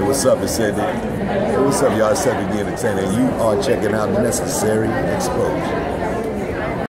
Hey, what's up? It's Cedric. Hey, what's up, y'all? It's Cedric the Entertainer. You are checking out Necessary Exposure.